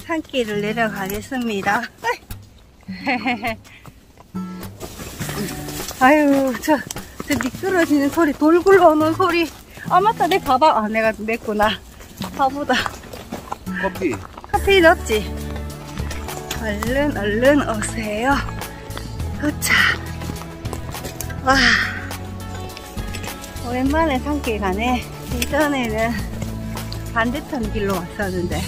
산길을 내려가겠습니다. 아유, 저 미끄러지는 소리, 돌 굴러오는 소리. 아, 맞다, 내 가방. 아, 내가 냈구나. 바보다. 커피 넣었지? 얼른 오세요. 도착. 와, 오랜만에 산길 가네. 이전에는 반대편 길로 왔었는데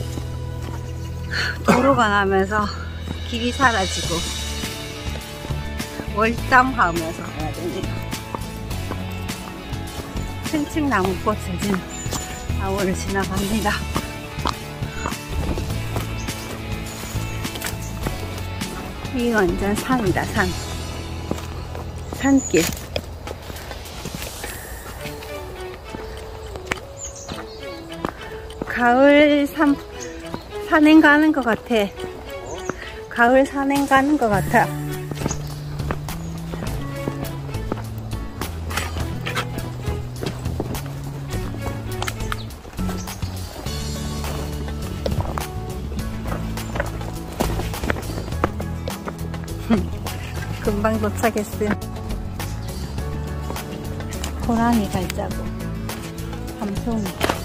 도로가 나면서 길이 사라지고 월담하면서 가야 되네요. 층층 나무꽃 젖은 나무를 지나갑니다. 이 완전 산이다, 산. 산길. 가을 산행 가는 것 같아. 가을 산행 가는 것 같아. 금방 도착했어요. 호랑이 발자국, 밤송이.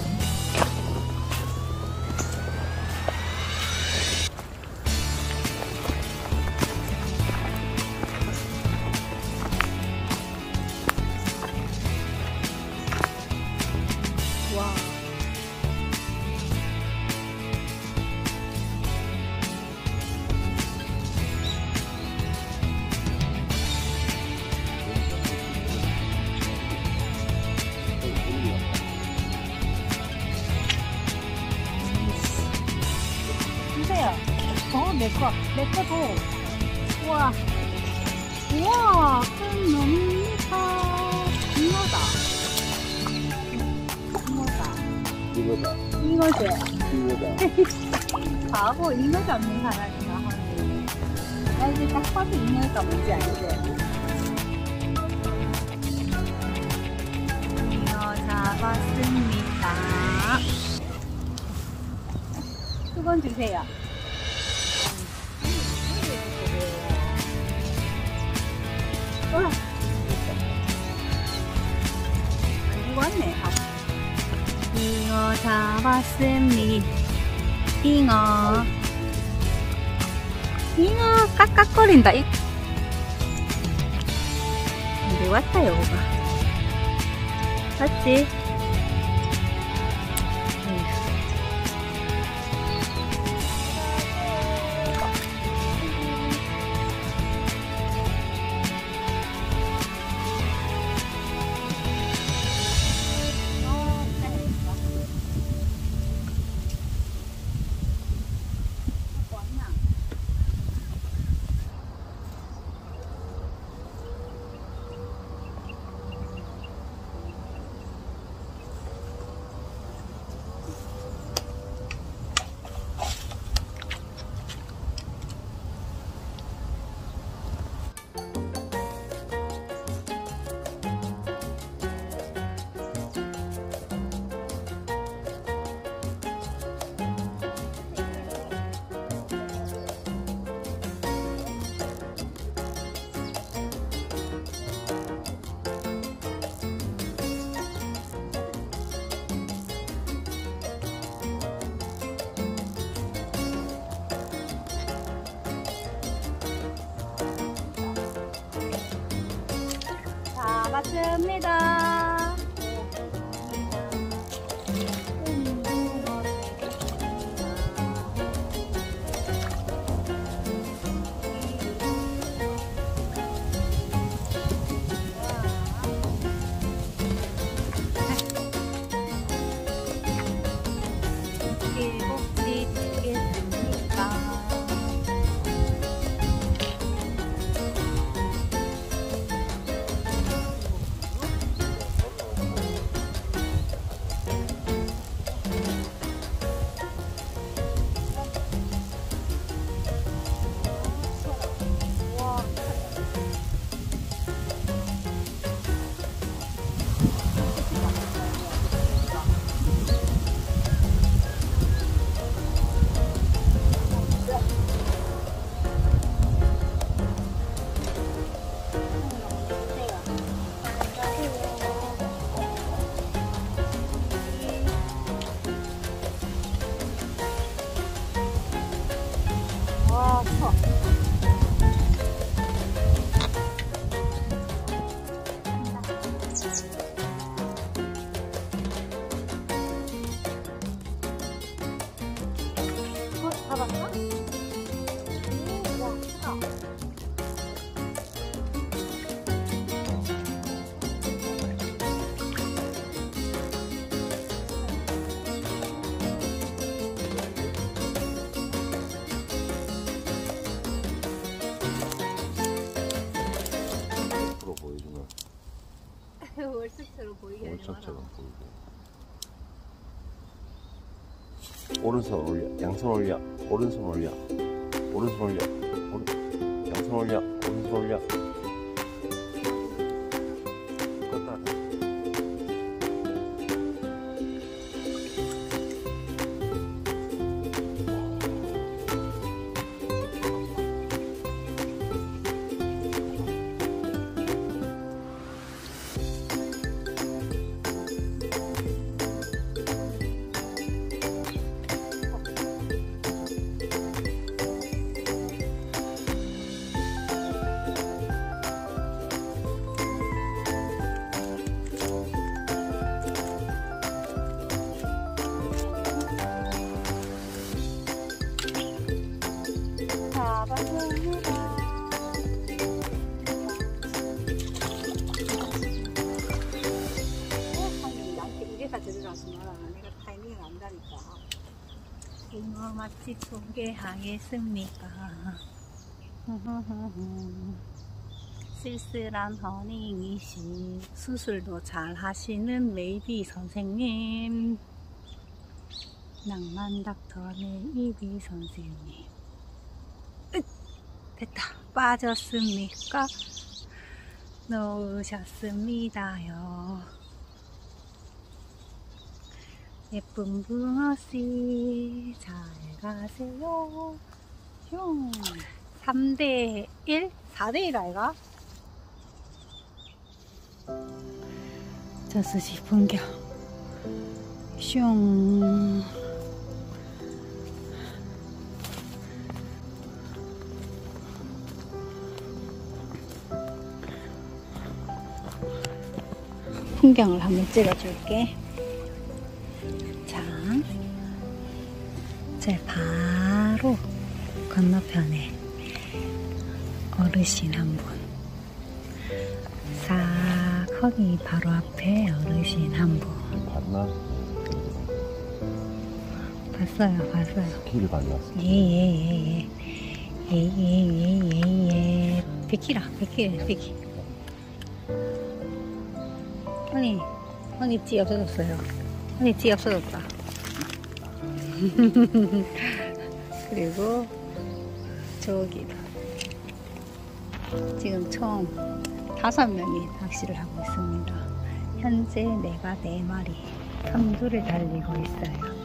와. 주세요. 내거 줘. 우와. 우와, 큰 놈이다. 잉어다. 잉어지? 바보, 잉어 잡는 사람이나 하네. 나 이제 딱 봐도 잉어가 뭔지 알지? 잉어 잡았습니다. 수건 주세요. 안 주고 왔네. 잉어 잡았습니다. 잉어 깍깍거린다. 이제 왔다, 여보가. 맞지? 맞습니다. 일곱시 되겠습니다. 잡았어? 와, 크다. 보여주면 월척처럼 보이게 하지 마라. 월척처럼 보이게. 오른손 올려, 양손 올려, 오른손 올려, 오른손 올려, 양손 올려, 오른손 올려. 껐다. 잡았습니다. 나한테 이래서 들어가지 마라. 내가 타이밍을 안다니까. 붕어 맛집 소개하겠습니까? 쓸쓸한 허니이시 수술도 잘 하시는 메이비 선생님, 낭만 닥터 메이비 선생님. 됐다. 빠졌습니까? 놓으셨습니다요. 예쁜 붕어씨 잘 가세요. 흉 3대1? 4대1 아이가? 저수지 풍경 슝. 풍경을 한번 찍어줄게. 자, 제 바로 건너편에 어르신 한 분, 싹 거기 바로 앞에 어르신 한 분. 봤나? 봤어요. 길 봤났어. 예. 비키라. 언니 찌 없어졌어요. 언니 찌 없어졌다. 그리고 저기도 지금 총 5명이 낚시를 하고 있습니다. 현재 내가 4마리 감도를 달리고 있어요.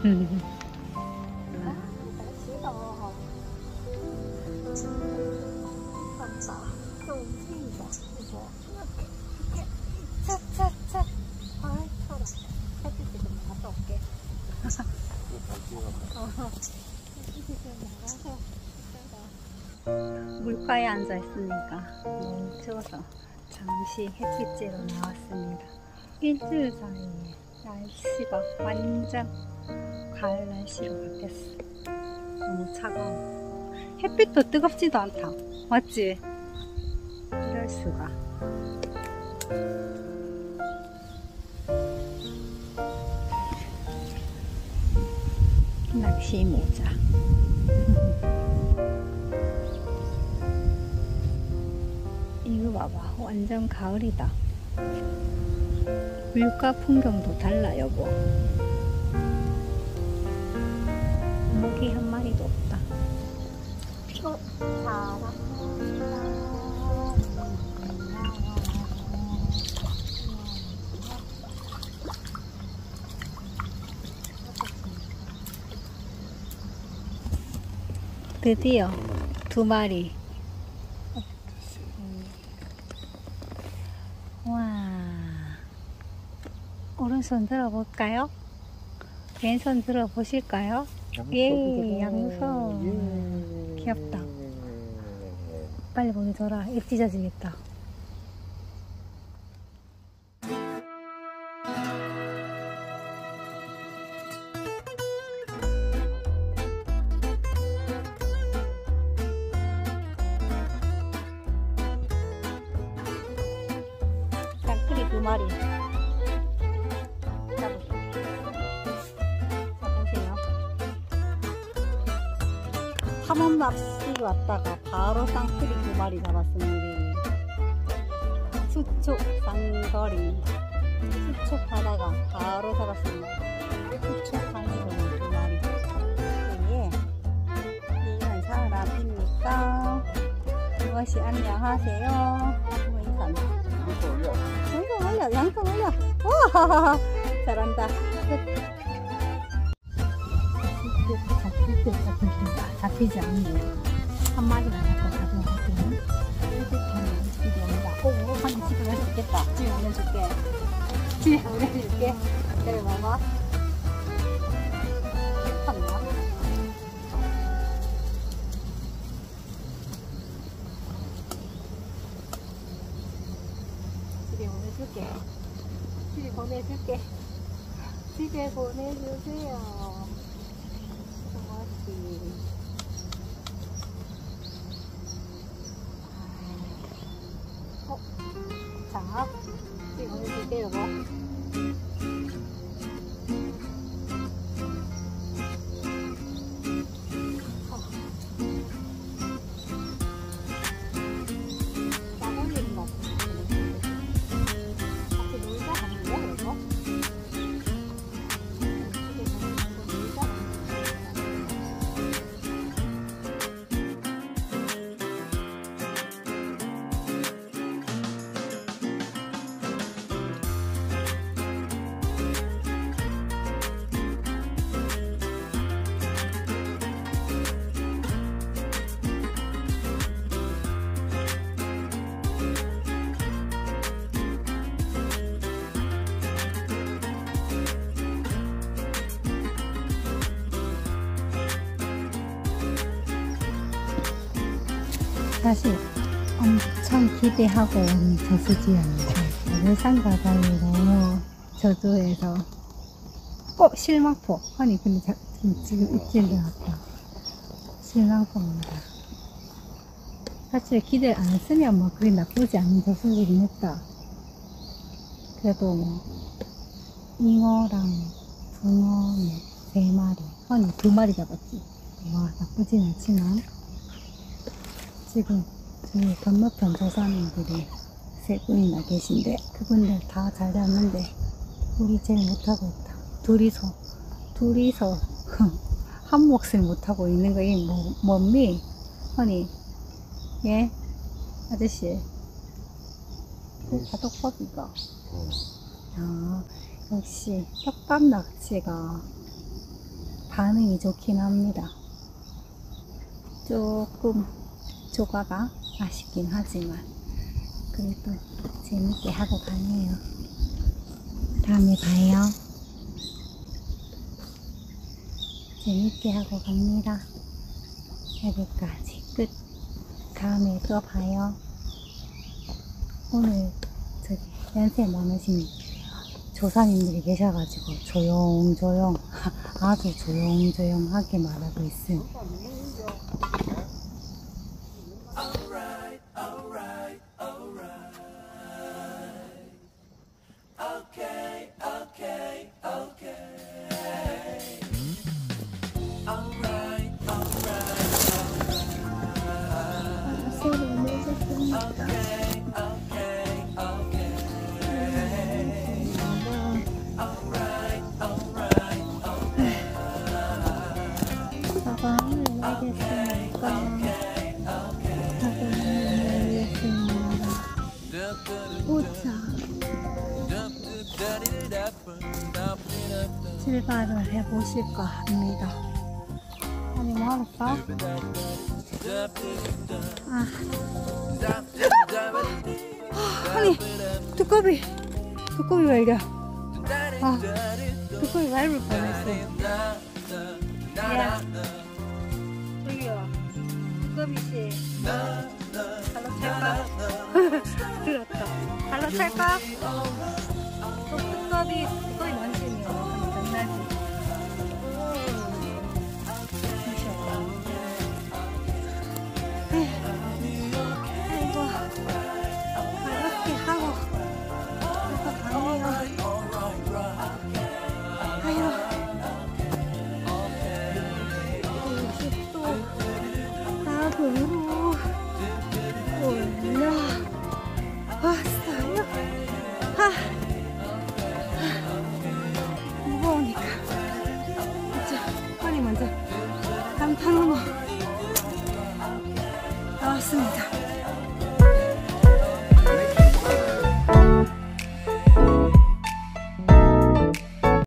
물가에 앉아 있으니까 너무 추워서 잠시 햇빛 쬐러 나왔습니다. 일주일 사이에 날씨가 완전 가을 날씨로 바뀌었어. 너무 차가워. 햇빛도 뜨겁지도 않다. 맞지? 이럴 수가. 낚시 모자. 이거 봐봐. 완전 가을이다. 물가 풍경도 달라, 여보. 모기 한 마리도 없다. 드디어 2마리. 와, 오른손 들어볼까요? 왼손 들어보실까요? 예, 양손. 귀엽다. 빨리 보내줘라. 입 찢어지겠다. 쌍끌이 2마리 잡을게요. 자, 보세요. 탐험 낚시로 왔다가 바로 쌍끌이 2마리 잡았습니다. 수초 쌍거리 수초하다가 바로 잡았습니다. 수초 쌍거리 2마리. 이건 사람입니까? 무엇이 안녕하세요. 뭐 인사는 양손 올려. 와, 잘한다. 잡히지 않네요. 한 마리만 잡고 가져갈게요. 이렇게 하면 집에 온다. 오, 한 집에 갈 수 있겠다. 집에 보내줄게. 집에 보내줄게. 그래, 봐봐. 참나. 집에 보내줄게. 집에 보내줄게. 집에 보내주세요. 고맙지. 자, 집에 보내줄게, 여보. 약 올리는 것 같아. 같이 놀자 하는 거야, 그래서? 사실 엄청 기대하고 온 저수지였는데 울산 바다에 너무 저조해서 실망포. 아니 근데 지금 입질이 왔다. 실망포입니다. 사실 기대를 안 했으면 뭐 그리 나쁘지 않은 저수지긴 했다. 그래도 뭐 잉어랑 붕어 3마리, 아니 2마리 잡았지. 와, 나쁘진 않지만 지금 저희 건너편 조사님들이 3분이나 계신데 그분들 다 잘 잡는데 우리 제일 못하고 있다. 둘이서 한 몫을 못하고 있는 거 이게 뭡니? 아니, 예? 아저씨 바둑법이가 역시 떡밥 낚시가 반응이 좋긴 합니다. 조금 조과가 아쉽긴 하지만 그래도 재밌게 하고 가네요. 다음에 봐요. 재밌게 하고 갑니다. 여기까지 끝. 다음에 또 봐요. 오늘 저기 연세 많으신 조사님들이 계셔가지고 조용조용 아주 조용조용하게 말하고 있음. 출발을 해보실까 합니다. 아니 뭐 할까? 아니 두꺼비 발견. 두꺼비 밟을 뻔했어. 야 저기요 두꺼비씨 갈라찰까? 들었다. 갈라찰까? 또 끝까지 난심이야. 장난이. 아이고, 가볍게 하고 가서 가네요. 아유, 90도 나무로 올라왔어요.